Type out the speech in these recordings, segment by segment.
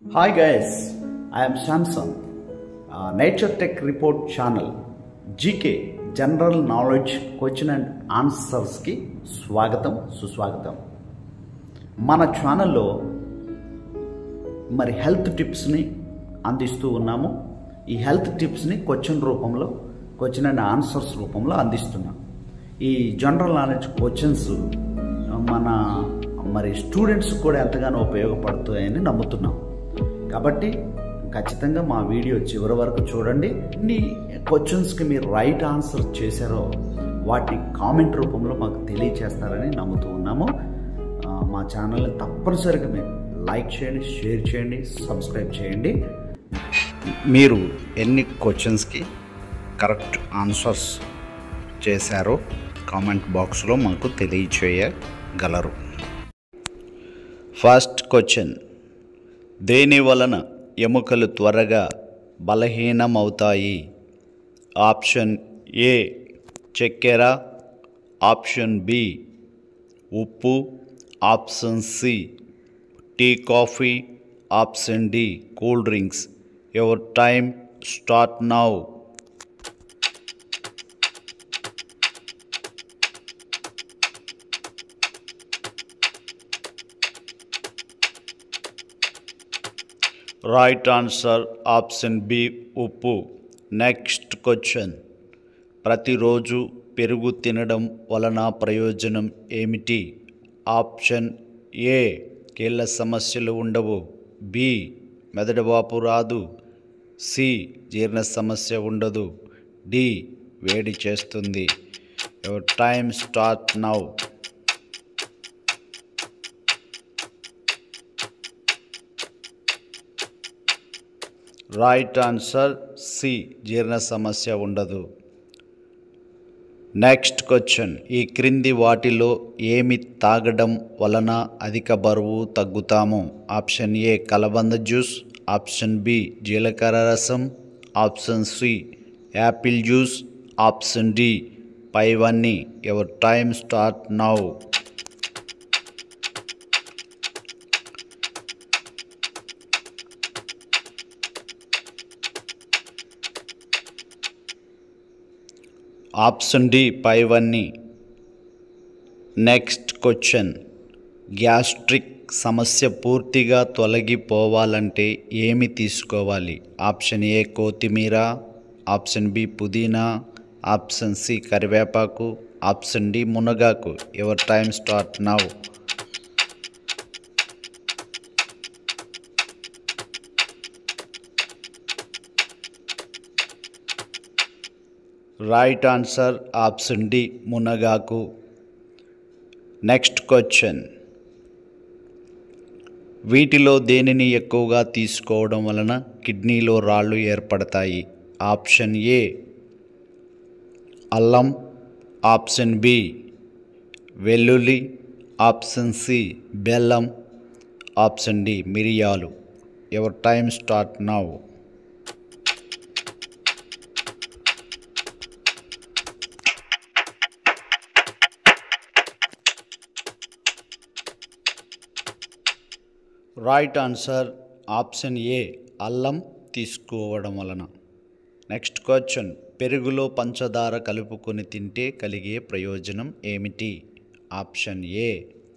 Hi guys, I am Samson. Nature Tech Report channel GK General Knowledge Question and Answers ki స్వాగతం సుస్వాగతం. మన ఛానల్లో మరి health టిప్స్ని అందిస్తూ ఉన్నాము. ఈ హెల్త్ టిప్స్ని క్వశ్చన్ అండ్ ఆన్సర్స్ రూపంలో అందిస్తున్నాం. ఈ జనరల్ నాలెడ్జ్ క్వశ్చన్స్ మన మరి స్టూడెంట్స్ కూడా ఎంతగానో ఉపయోగపడుతాయని నమ్ముతున్నాం. కాబట్టి ఖచ్చితంగా మా వీడియో చివరి వరకు చూడండి. ఎన్ని క్వశ్చన్స్కి మీరు రైట్ ఆన్సర్ చేశారో వాటి కామెంట్ రూపంలో మాకు తెలియచేస్తారని నమ్ముతూ ఉన్నాము. మా ఛానల్ని తప్పనిసరిగా మీరు లైక్ చేయండి, షేర్ చేయండి, సబ్స్క్రైబ్ చేయండి. మీరు ఎన్ని క్వశ్చన్స్కి కరెక్ట్ ఆన్సర్స్ చేశారో కామెంట్ బాక్స్లో మాకు తెలియచేయగలరు. ఫస్ట్ క్వశ్చన్: దేని వలన ఎముకలు త్వరగా బలహీనమవుతాయి? ఆప్షన్ ఏ చక్కెర, ఆప్షన్ బి ఉప్పు, option C tea coffee, option D cool drinks. Your time start now. Right answer option B ఉప్పు. నెక్స్ట్ క్వశ్చన్: ప్రతిరోజు పెరుగు తినడం వలన ప్రయోజనం ఏమిటి? ఆప్షన్ ఏ కీళ్ళ సమస్యలు ఉండవు, బి మెదడువాపు రాదు, సి జీర్ణ సమస్య ఉండదు, డి వేడి చేస్తుంది. Your time start now. Right answer C జీర్ణ సమస్య ఉండదు. నెక్స్ట్ క్వశ్చన్: ఈ క్రింది వాటిలో ఏమి తాగడం వలన అధిక బరువు తగ్గుతాము? ఆప్షన్ ఏ కలబంద జ్యూస్, ఆప్షన్ బి జీలకర్ర రసం, option C apple juice, option D పైవన్నీ. Your time start now. Option D పైవన్నీ. నెక్స్ట్ క్వశ్చన్: గ్యాస్ట్రిక్ సమస్య పూర్తిగా తొలగిపోవాలంటే ఏమి తీసుకోవాలి? ఆప్షన్ ఏ కొత్తిమీర, ఆప్షన్ బి పుదీనా, ఆప్షన్ సి కరివేపాకు, ఆప్షన్ డి మునగాకు. Your time start now. Right answer option D మునగాకు. నెక్స్ట్ క్వశ్చన్: వీటిలో దేనిని ఎక్కువగా తీసుకోవడం వలన కిడ్నీలో రాళ్ళు ఏర్పడతాయి? ఆప్షన్ ఏ అల్లం, ఆప్షన్ బి వెల్లుల్లి, ఆప్షన్ సి బెల్లం, ఆప్షన్ డి మిరియాలు. Your time start now. Right answer option A అల్లం తీసుకోవడం వలన. నెక్స్ట్ క్వశ్చన్: పెరుగులో పంచదార కలుపుకొని తింటే కలిగే ప్రయోజనం ఏమిటి? ఆప్షన్ ఏ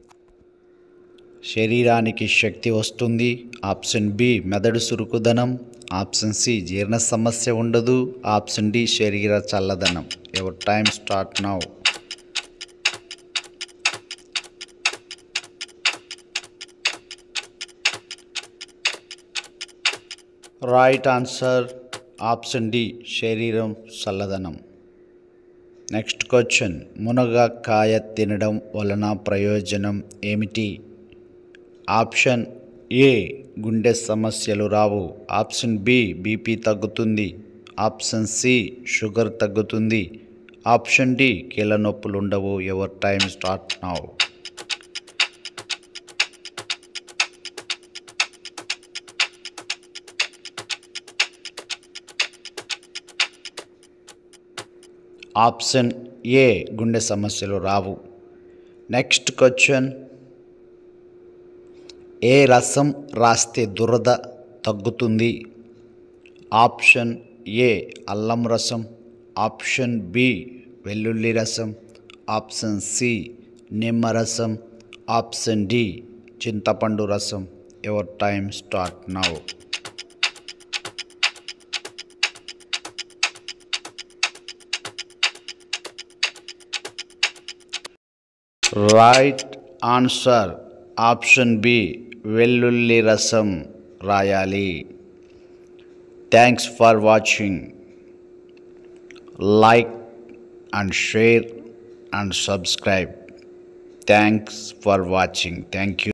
శరీరానికి శక్తి వస్తుంది, ఆప్షన్ బి మెదడు చురుకుదనం, ఆప్షన్ సి జీర్ణ సమస్య ఉండదు, ఆప్షన్ డి శరీర చల్లదనం. Your time start now. Right answer option D శరీరం చల్లదనం. నెక్స్ట్ క్వశ్చన్: మునగకాయ తినడం వలన ప్రయోజనం ఏమిటి? ఆప్షన్ ఏ గుండె సమస్యలు రావు, ఆప్షన్ బి బీపీ తగ్గుతుంది, ఆప్షన్ సి షుగర్ తగ్గుతుంది, ఆప్షన్ డి కీళ్ళ నొప్పులు ఉండవు. Your time start now. Option A గుండె సమస్యలు రావు. నెక్స్ట్ క్వశ్చన్: ఏ రసం రాస్తే దురద తగ్గుతుంది? ఆప్షన్ ఏ అల్లం రసం, ఆప్షన్ బి వెల్లుల్లి రసం, ఆప్షన్ సి నిమ్మరసం, ఆప్షన్ డి చింతపండు రసం. Your time start now. Right answer option B వెల్లుల్లి రసం రాయాలి. Thanks for watching. Like and share and subscribe. Thanks for watching. Thank you.